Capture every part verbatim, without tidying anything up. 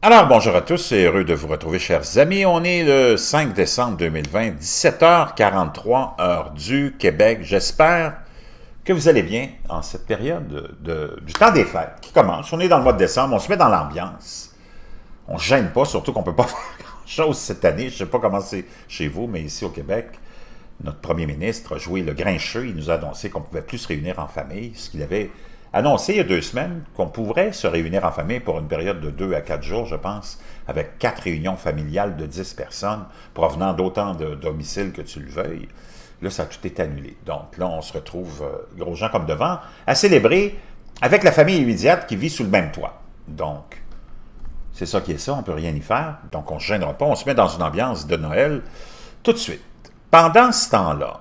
Alors, bonjour à tous, c'est heureux de vous retrouver, chers amis. On est le cinq décembre deux mille vingt, dix-sept heures quarante-trois, heure du Québec. J'espère que vous allez bien en cette période de, de- du temps des fêtes qui commence. On est dans le mois de décembre, on se met dans l'ambiance. On ne gêne pas, surtout qu'on ne peut pas faire grand-chose cette année. Je ne sais pas comment c'est chez vous, mais ici au Québec, notre premier ministre a joué le grincheux. Il nous a annoncé qu'on ne pouvait plus se réunir en famille, ce qu'il avait annoncé il y a deux semaines, qu'on pourrait se réunir en famille pour une période de deux à quatre jours, je pense, avec quatre réunions familiales de dix personnes, provenant d'autant de domiciles que tu le veuilles. Là, ça a tout été annulé. Donc là, on se retrouve, euh, gros gens comme devant, à célébrer avec la famille immédiate qui vit sous le même toit. Donc, c'est ça qui est ça, on ne peut rien y faire. Donc, on ne se gênera pas, on se met dans une ambiance de Noël tout de suite. Pendant ce temps-là,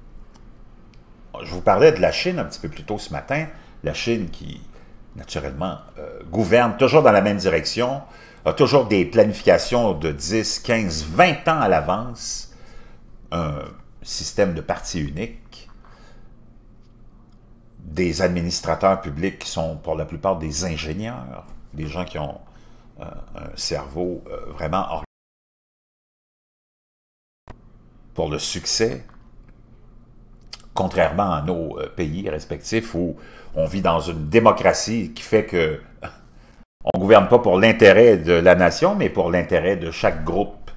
je vous parlais de la Chine un petit peu plus tôt ce matin, la Chine qui, naturellement, euh, gouverne toujours dans la même direction, a toujours des planifications de dix, quinze, vingt ans à l'avance, un système de parti unique, des administrateurs publics qui sont pour la plupart des ingénieurs, des gens qui ont euh, un cerveau euh, vraiment organisé pour le succès, contrairement à nos euh, pays respectifs où on vit dans une démocratie qui fait que on ne gouverne pas pour l'intérêt de la nation, mais pour l'intérêt de chaque groupe,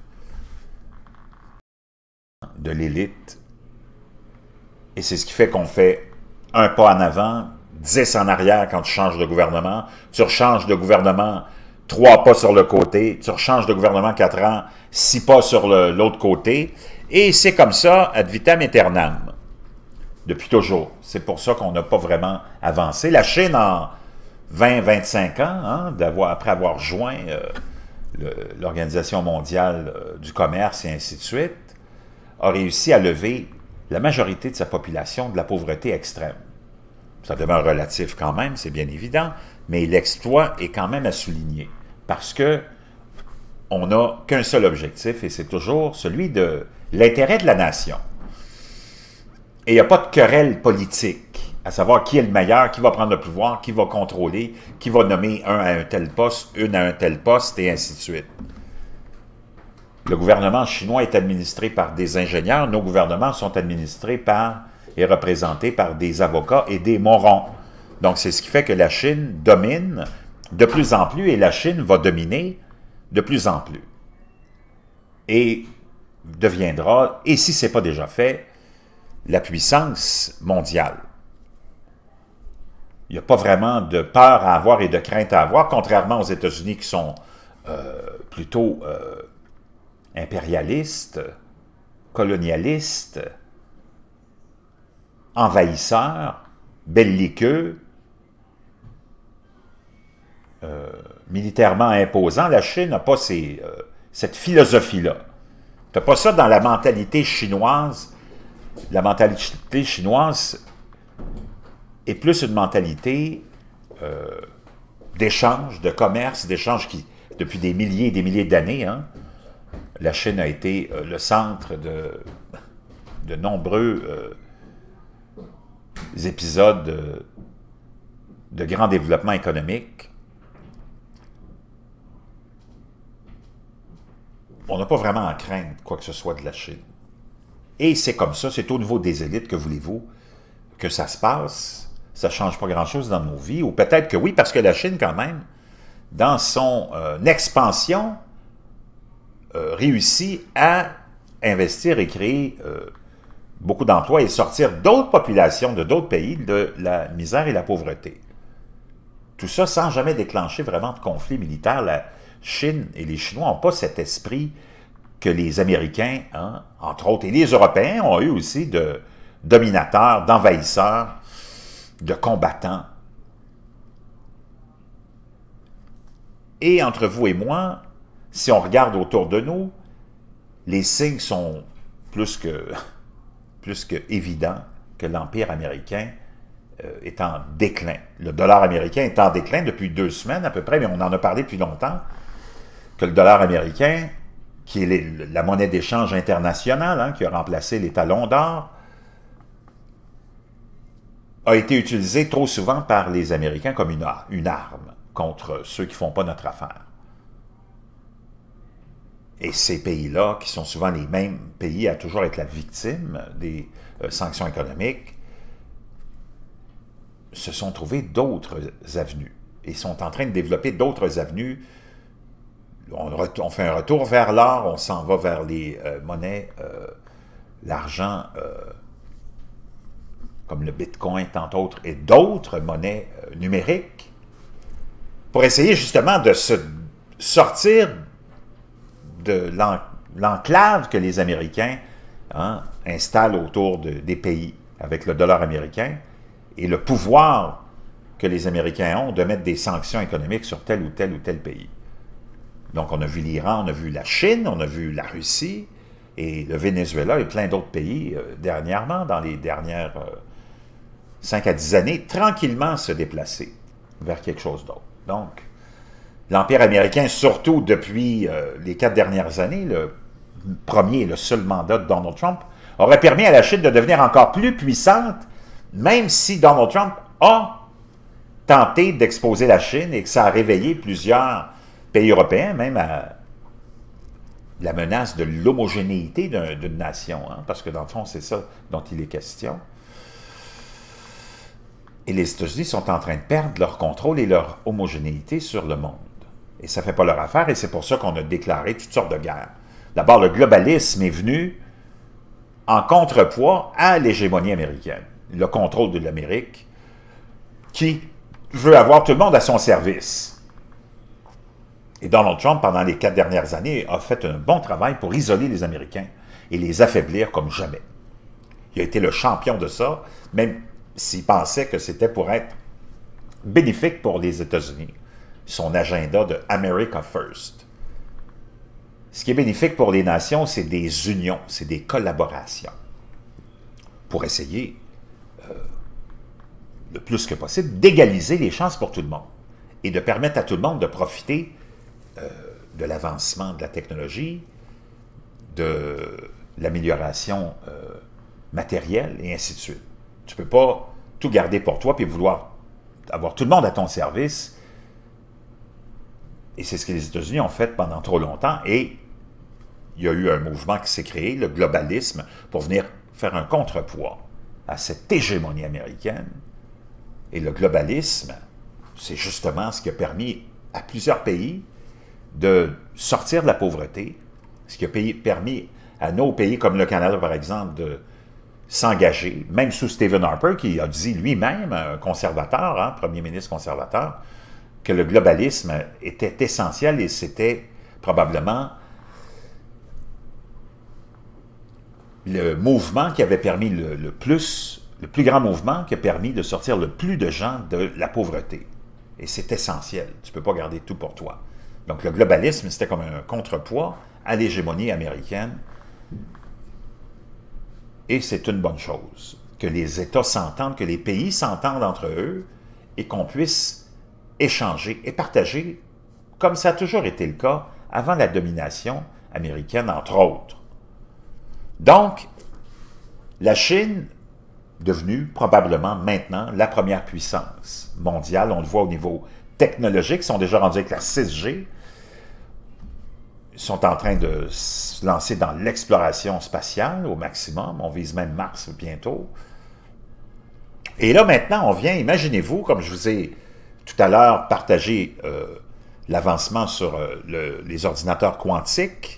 de l'élite. Et c'est ce qui fait qu'on fait un pas en avant, dix en arrière quand tu changes de gouvernement, tu rechanges de gouvernement trois pas sur le côté, tu rechanges de gouvernement quatre ans, six pas sur l'autre côté, et c'est comme ça, ad vitam aeternam. Depuis toujours. C'est pour ça qu'on n'a pas vraiment avancé. La Chine, en vingt à vingt-cinq ans, hein, d'avoir, après avoir joint euh, l'Organisation mondiale euh, du commerce et ainsi de suite, a réussi à lever la majorité de sa population de la pauvreté extrême. Ça demeure relatif quand même, c'est bien évident, mais l'exploit est quand même à souligner, parce que on n'a qu'un seul objectif, et c'est toujours celui de l'intérêt de la nation. Et il n'y a pas de querelle politique, à savoir qui est le meilleur, qui va prendre le pouvoir, qui va contrôler, qui va nommer un à un tel poste, une à un tel poste, et ainsi de suite. Le gouvernement chinois est administré par des ingénieurs, nos gouvernements sont administrés par et représentés par des avocats et des morons. Donc c'est ce qui fait que la Chine domine de plus en plus, et la Chine va dominer de plus en plus. Et deviendra, et si ce n'est pas déjà fait, la puissance mondiale. Il n'y a pas vraiment de peur à avoir et de crainte à avoir, contrairement aux États-Unis qui sont euh, plutôt euh, impérialistes, colonialistes, envahisseurs, belliqueux, euh, militairement imposants. La Chine n'a pas ces, euh, cette philosophie-là. Tu n'as pas ça dans la mentalité chinoise. La mentalité chinoise est plus une mentalité euh, d'échange, de commerce, d'échange qui, depuis des milliers et des milliers d'années, hein, la Chine a été euh, le centre de, de nombreux euh, épisodes de, de grand développement économique. On n'a pas vraiment à craindre quoi que ce soit de la Chine. Et c'est comme ça, c'est au niveau des élites, que voulez-vous, que ça se passe. Ça ne change pas grand-chose dans nos vies, ou peut-être que oui, parce que la Chine, quand même, dans son euh, expansion, euh, réussit à investir et créer euh, beaucoup d'emplois et sortir d'autres populations de d'autres pays de la misère et la pauvreté. Tout ça sans jamais déclencher vraiment de conflit militaire. La Chine et les Chinois n'ont pas cet esprit que les Américains, hein, entre autres, et les Européens ont eu aussi de dominateurs, d'envahisseurs, de combattants. Et entre vous et moi, si on regarde autour de nous, les signes sont plus que, plus que évidents que l'Empire américain euh, est en déclin. Le dollar américain est en déclin depuis deux semaines à peu près, mais on en a parlé depuis longtemps, que le dollar américain, qui est les, la monnaie d'échange internationale, hein, qui a remplacé les talons d'or, a été utilisé trop souvent par les Américains comme une, une arme contre ceux qui ne font pas notre affaire. Et ces pays-là, qui sont souvent les mêmes pays à toujours être la victime des euh, sanctions économiques, se sont trouvés d'autres avenues. Et sont en train de développer d'autres avenues. On, on fait un retour vers l'or, on s'en va vers les euh, monnaies, euh, l'argent, euh, comme le Bitcoin, tant d'autres, et d'autres monnaies euh, numériques, pour essayer justement de se sortir de l'enclave que les Américains hein, installent autour de, des pays avec le dollar américain et le pouvoir que les Américains ont de mettre des sanctions économiques sur tel ou tel ou tel pays. Donc on a vu l'Iran, on a vu la Chine, on a vu la Russie et le Venezuela et plein d'autres pays euh, dernièrement, dans les dernières euh, cinq à dix années, tranquillement se déplacer vers quelque chose d'autre. Donc, l'Empire américain, surtout depuis euh, les quatre dernières années, le premier et le seul mandat de Donald Trump, aurait permis à la Chine de devenir encore plus puissante, même si Donald Trump a tenté d'exposer la Chine et que ça a réveillé plusieurs pays européens, même à la menace de l'homogénéité d'une nation, hein, parce que dans le fond, c'est ça dont il est question. Et les États-Unis sont en train de perdre leur contrôle et leur homogénéité sur le monde. Et ça ne fait pas leur affaire, et c'est pour ça qu'on a déclaré toutes sortes de guerres. D'abord, le globalisme est venu en contrepoids à l'hégémonie américaine, le contrôle de l'Amérique, qui veut avoir tout le monde à son service. Et Donald Trump, pendant les quatre dernières années, a fait un bon travail pour isoler les Américains et les affaiblir comme jamais. Il a été le champion de ça, même s'il pensait que c'était pour être bénéfique pour les États-Unis. Son agenda de « America First ». Ce qui est bénéfique pour les nations, c'est des unions, c'est des collaborations, pour essayer, euh, le plus que possible, d'égaliser les chances pour tout le monde et de permettre à tout le monde de profiter euh, de l'avancement de la technologie, de l'amélioration euh, matérielle, et ainsi de suite. Tu ne peux pas tout garder pour toi puis vouloir avoir tout le monde à ton service. Et c'est ce que les États-Unis ont fait pendant trop longtemps. Et il y a eu un mouvement qui s'est créé, le globalisme, pour venir faire un contrepoids à cette hégémonie américaine. Et le globalisme, c'est justement ce qui a permis à plusieurs pays de sortir de la pauvreté, ce qui a permis à nos pays, comme le Canada par exemple, de s'engager, même sous Stephen Harper, qui a dit lui-même, un conservateur, hein, premier ministre conservateur, que le globalisme était essentiel et c'était probablement le mouvement qui avait permis le, le plus, le plus grand mouvement qui a permis de sortir le plus de gens de la pauvreté. Et c'est essentiel. Tu ne peux pas garder tout pour toi. Donc le globalisme, c'était comme un contrepoids à l'hégémonie américaine. Et c'est une bonne chose, que les États s'entendent, que les pays s'entendent entre eux et qu'on puisse échanger et partager, comme ça a toujours été le cas avant la domination américaine, entre autres. Donc, la Chine, devenue probablement maintenant la première puissance mondiale, on le voit au niveau technologique, ils sont déjà rendus avec la six G, ils sont en train de se lancer dans l'exploration spatiale au maximum. On vise même Mars bientôt. Et là, maintenant, on vient, imaginez-vous, comme je vous ai tout à l'heure partagé euh, l'avancement sur euh, le, les ordinateurs quantiques,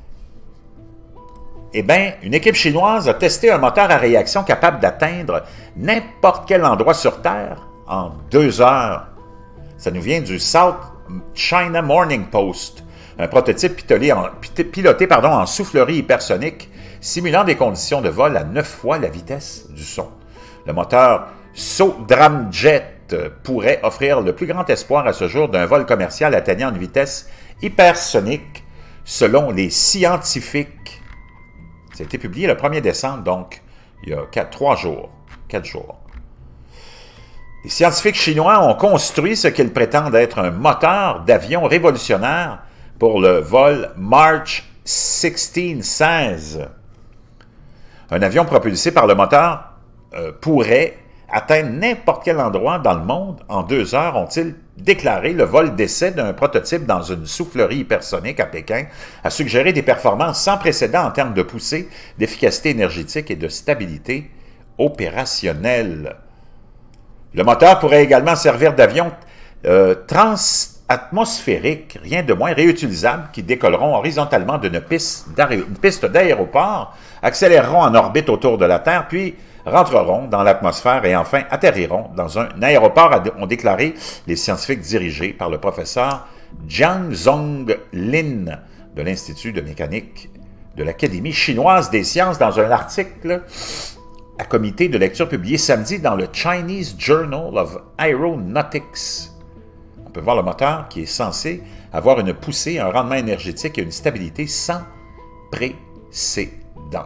eh bien, une équipe chinoise a testé un moteur à réaction capable d'atteindre n'importe quel endroit sur Terre en deux heures. Ça nous vient du South China Morning Post. Un prototype piloté, en, piloté pardon, en soufflerie hypersonique, simulant des conditions de vol à neuf fois la vitesse du son. Le moteur SoDramjet pourrait offrir le plus grand espoir à ce jour d'un vol commercial atteignant une vitesse hypersonique, selon les scientifiques. Ça a été publié le premier décembre, donc il y a quatre, trois jours, quatre jours. Les scientifiques chinois ont construit ce qu'ils prétendent être un moteur d'avion révolutionnaire pour le vol March seize seize. Un avion propulsé par le moteur euh, pourrait atteindre n'importe quel endroit dans le monde en deux heures, ont-ils déclaré le vol d'essai d'un prototype dans une soufflerie hypersonique à Pékin a suggéré des performances sans précédent en termes de poussée, d'efficacité énergétique et de stabilité opérationnelle. Le moteur pourrait également servir d'avion euh, transatmosphérique, rien de moins réutilisable, qui décolleront horizontalement d'une piste d'aéroport, accéléreront en orbite autour de la Terre, puis rentreront dans l'atmosphère et enfin atterriront dans un aéroport, ont déclaré les scientifiques dirigés par le professeur Jiang Zonglin de l'Institut de mécanique de l'Académie chinoise des sciences dans un article à comité de lecture publié samedi dans le Chinese Journal of Aeronautics. On peut voir le moteur qui est censé avoir une poussée, un rendement énergétique et une stabilité sans précédent.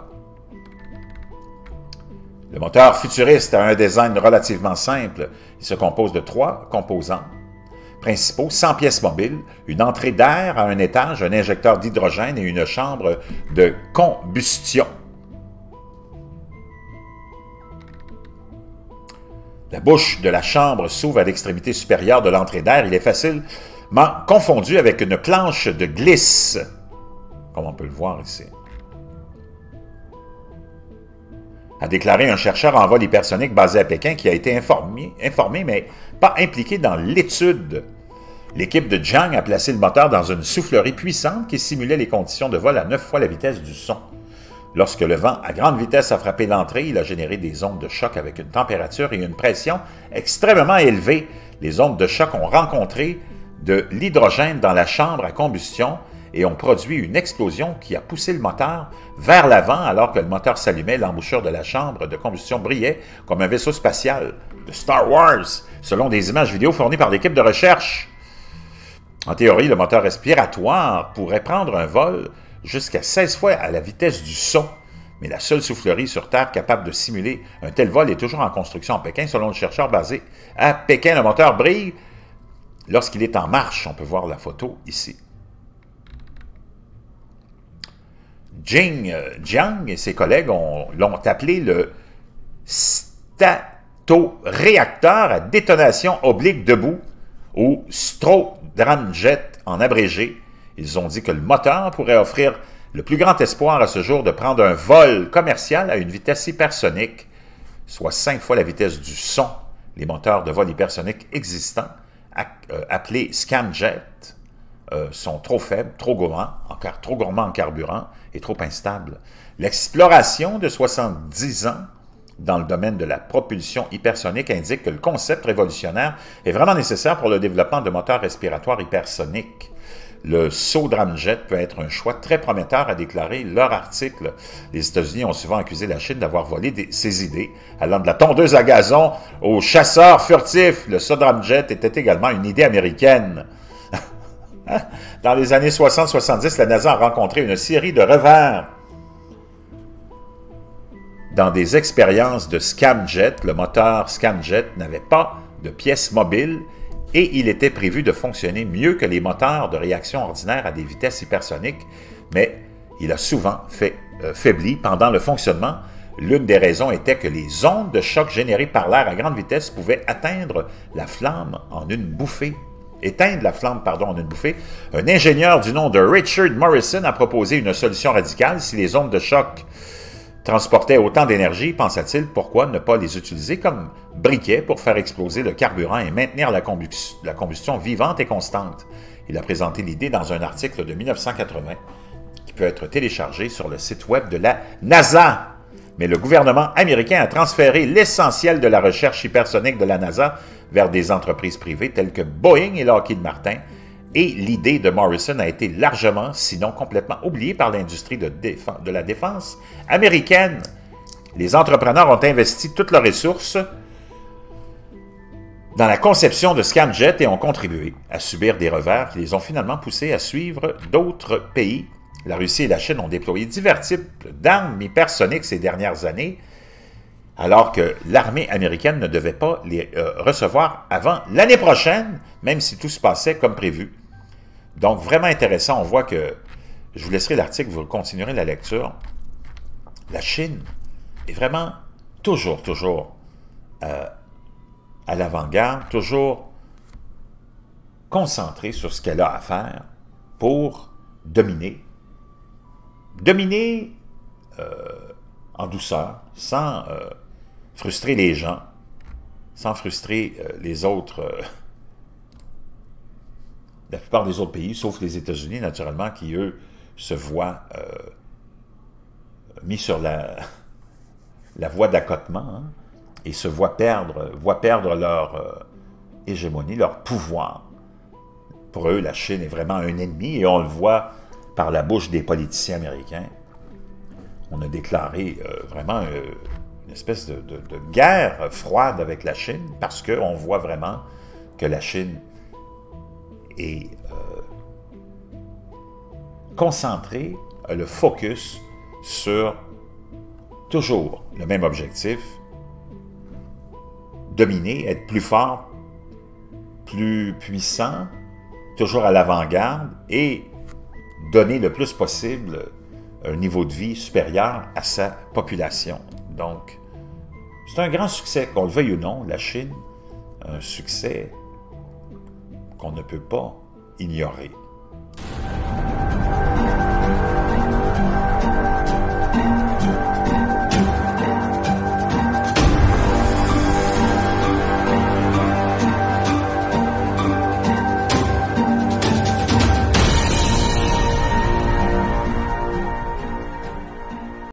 Le moteur futuriste a un design relativement simple. Il se compose de trois composants principaux, cent pièces mobiles, une entrée d'air à un étage, un injecteur d'hydrogène et une chambre de combustion. La bouche de la chambre s'ouvre à l'extrémité supérieure de l'entrée d'air. Il est facilement confondu avec une planche de glisse, comme on peut le voir ici. A déclaré un chercheur en vol hypersonique basé à Pékin qui a été informé, informé mais pas impliqué dans l'étude. L'équipe de Jiang a placé le moteur dans une soufflerie puissante qui simulait les conditions de vol à neuf fois la vitesse du son. Lorsque le vent à grande vitesse a frappé l'entrée, il a généré des ondes de choc avec une température et une pression extrêmement élevées. Les ondes de choc ont rencontré de l'hydrogène dans la chambre à combustion et ont produit une explosion qui a poussé le moteur vers l'avant alors que le moteur s'allumait. L'embouchure de la chambre de combustion brillait comme un vaisseau spatial de Star Wars, selon des images vidéo fournies par l'équipe de recherche. En théorie, le moteur respiratoire pourrait prendre un vol jusqu'à seize fois à la vitesse du son, mais la seule soufflerie sur Terre capable de simuler un tel vol est toujours en construction à Pékin, selon le chercheur basé à Pékin. Le moteur brille lorsqu'il est en marche. On peut voir la photo ici. Jing Jiang et ses collègues l'ont appelé le statoréacteur à détonation oblique debout, ou Strodramjet en abrégé. Ils ont dit que le moteur pourrait offrir le plus grand espoir à ce jour de prendre un vol commercial à une vitesse hypersonique, soit cinq fois la vitesse du son. Les moteurs de vol hypersonique existants, appelés Scamjet, euh, sont trop faibles, trop gourmands, encore trop gourmands en carburant et trop instables. L'exploration de soixante-dix ans dans le domaine de la propulsion hypersonique indique que le concept révolutionnaire est vraiment nécessaire pour le développement de moteurs respiratoires hypersoniques. Le Strodramjet peut être un choix très prometteur, a déclaré leur article. Les États-Unis ont souvent accusé la Chine d'avoir volé des, ses idées, allant de la tondeuse à gazon aux chasseurs furtifs. Le Strodramjet était également une idée américaine. Dans les années soixante soixante-dix, la NASA a rencontré une série de revers dans des expériences de Scamjet. Le moteur Scamjet n'avait pas de pièces mobiles et il était prévu de fonctionner mieux que les moteurs de réaction ordinaires à des vitesses hypersoniques, mais il a souvent fait euh, faibli pendant le fonctionnement. L'une des raisons était que les ondes de choc générées par l'air à grande vitesse pouvaient atteindre la flamme en une bouffée. Éteindre la flamme, pardon, en une bouffée. Un ingénieur du nom de Richard Morrison a proposé une solution radicale. Si les ondes de choc transportaient autant d'énergie, pensa-t-il, pourquoi ne pas les utiliser comme briquets pour faire exploser le carburant et maintenir la combustion, la combustion vivante et constante? Il a présenté l'idée dans un article de mille neuf cent quatre-vingts qui peut être téléchargé sur le site web de la NASA. Mais le gouvernement américain a transféré l'essentiel de la recherche hypersonique de la NASA vers des entreprises privées telles que Boeing et Lockheed Martin, et l'idée de Morrison a été largement, sinon complètement oubliée par l'industrie de, de la défense américaine. Les entrepreneurs ont investi toutes leurs ressources dans la conception de Scamjet et ont contribué à subir des revers qui les ont finalement poussés à suivre d'autres pays. La Russie et la Chine ont déployé divers types d'armes hypersoniques ces dernières années, alors que l'armée américaine ne devait pas les euh, recevoir avant l'année prochaine, même si tout se passait comme prévu. Donc, vraiment intéressant, on voit que, je vous laisserai l'article, vous continuerez la lecture. La Chine est vraiment toujours, toujours euh, à l'avant-garde, toujours concentrée sur ce qu'elle a à faire pour dominer. Dominer euh, en douceur, sans euh, frustrer les gens, sans frustrer euh, les autres, euh, la plupart des autres pays, sauf les États-Unis, naturellement, qui, eux, se voient euh, mis sur la, la voie d'accotement, hein, et se voient perdre, voient perdre leur euh, hégémonie, leur pouvoir. Pour eux, la Chine est vraiment un ennemi, et on le voit par la bouche des politiciens américains. On a déclaré euh, vraiment euh, une espèce de, de, de guerre froide avec la Chine, parce qu'on voit vraiment que la Chine est euh, concentrée, a le focus sur toujours le même objectif, dominer, être plus fort, plus puissant, toujours à l'avant-garde, et donner le plus possible un niveau de vie supérieur à sa population. Donc, c'est un grand succès, qu'on le veuille ou non, la Chine, un succès qu'on ne peut pas ignorer.